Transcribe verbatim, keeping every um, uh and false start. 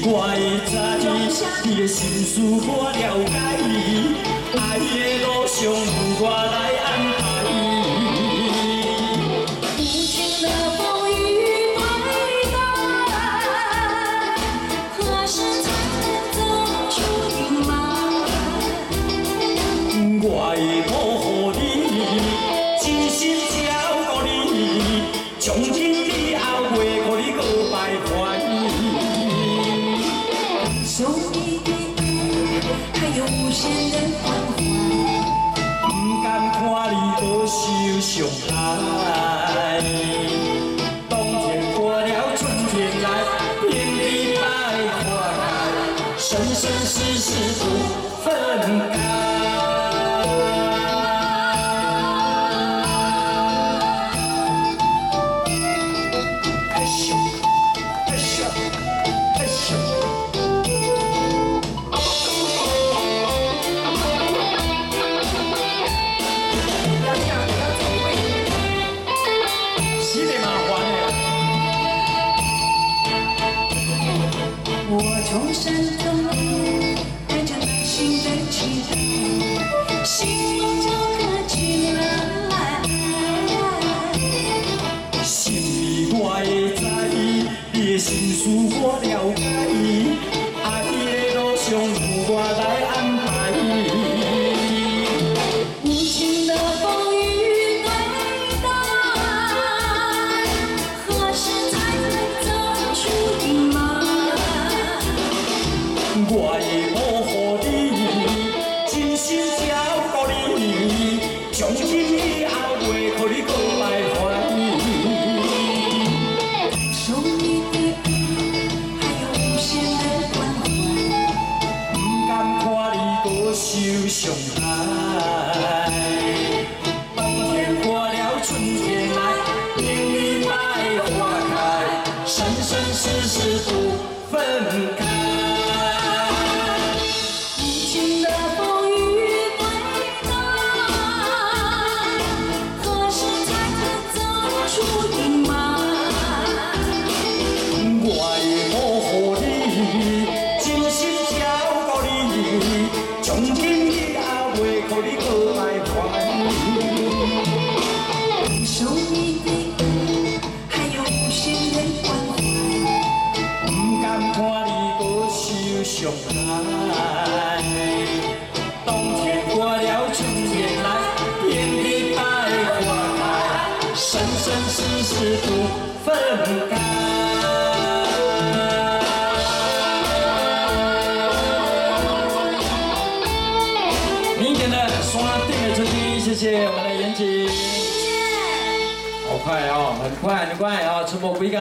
我会知，你的心事我了解，爱的路上由我来安排。 无情的风雨对待，何时才能走出阴霾？ 我会保护你，真心照顾你，从今以后袂予你搁徘徊。 手里的爱，还有无限的关怀。 不甘看你多受伤害。冬天过了，春天来，天地百花开，生生世世不分开。 我从山头带着内心的期待，希望就可起来。 心里我会知，你的心事我了解，爱的路上由我来安排。 无情的风雨对待，何时才能走出阴霾？ 我会保护你，真心照顾你，从今以后袂予你搁徘徊。 手里的爱，还有无限的关怀。 不甘看你搁受伤害。冬天过了，春天来，天地百花开，生生世世不分开。 从今以后袂予你搁徘徊。 手里的爱，还有无限的关怀。 不甘看你搁受伤害。冬天过了，春天来，天地百花开，生生世世不分开。 明天的山顶的春天，谢谢我们的严谨。好快哦，很快很快啊，出没不一样。